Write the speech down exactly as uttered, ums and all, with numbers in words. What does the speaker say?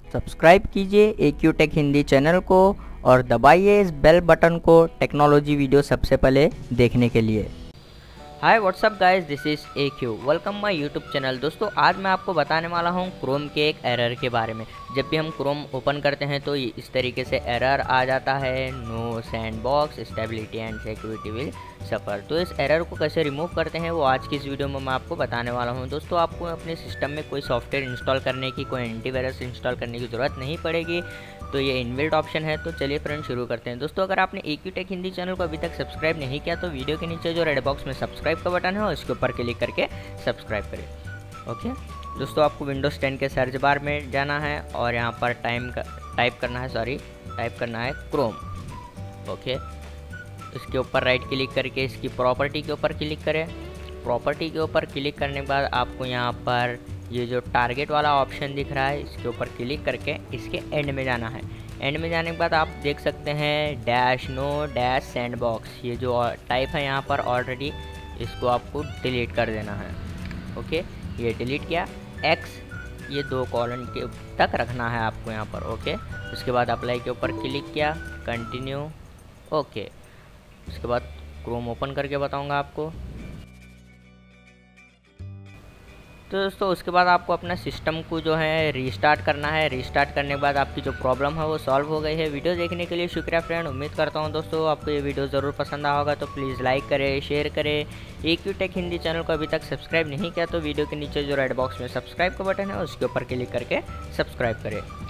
Subscribe कीजिए A Q tech Hindi channel को और दबाइए इस बेल बटन को टेक्नोलॉजी वीडियो सबसे पहले देखने के लिए। Hi what's up guys, this is A Q, welcome my YouTube channel. दोस्तों आज मैं आपको बताने वाला हूं क्रोम के एक एरर के बारे में। जब भी हम क्रोम ओपन करते हैं तो इस तरीके से एरर आ जाता है, no sandbox stability and security will suffer. तो इस एरर को कैसे रिमूव करते हैं वो आज की इस वीडियो में मैं आपको बताने वाला हूं। दोस्तों आपको अपने सिस्टम में कोई सॉफ्टवेयर इंस्टॉल करने की, कोई एंटीवायरस इंस्टॉल करने की ज़रूरत नहीं पड़ेगी, तो ये इनबिल्ट ऑप्शन है। तो चलिए फ्रेंड शुरू करते हैं। दोस्तों अगर आपने A Q tech Hindi channel को अभी तक सब्सक्राइब नहीं किया तो वीडियो के नीचे जो रेड बॉक्स में सब्सक्राइब का बटन है उसके ऊपर क्लिक करके सब्सक्राइब करें। ओके दोस्तों, आपको विंडोज़ टेन के सर्च बार में जाना है और यहाँ पर टाइम का टाइप करना है सॉरी टाइप करना है क्रोम। ओके, इसके ऊपर राइट क्लिक करके इसकी प्रॉपर्टी के ऊपर क्लिक करें। प्रॉपर्टी के ऊपर क्लिक करने के बाद आपको यहाँ पर ये जो टारगेट वाला ऑप्शन दिख रहा है इसके ऊपर क्लिक करके इसके एंड में जाना है। एंड में जाने के बाद आप देख सकते हैं डैश नो डैश सैंडबॉक्स, ये जो टाइप है यहाँ पर ऑलरेडी, इसको आपको डिलीट कर देना है। ओके, ये डिलीट किया। एक्स ये दो कॉलन के तक रखना है आपको यहाँ पर। ओके, उसके बाद अप्लाई के ऊपर क्लिक किया, कंटिन्यू। ओके, उसके बाद क्रोम ओपन करके बताऊँगा आपको। तो दोस्तों उसके बाद आपको अपना सिस्टम को जो है रीस्टार्ट करना है। रीस्टार्ट करने के बाद आपकी जो प्रॉब्लम है वो सॉल्व हो गई है। वीडियो देखने के लिए शुक्रिया फ्रेंड। उम्मीद करता हूँ दोस्तों आपको ये वीडियो ज़रूर पसंद आया होगा, तो प्लीज़ लाइक करें, शेयर करें। A Q tech Hindi channel को अभी तक सब्सक्राइब नहीं किया तो वीडियो के नीचे जो रेड बॉक्स में सब्सक्राइब का बटन है उसके ऊपर क्लिक करके सब्सक्राइब करें।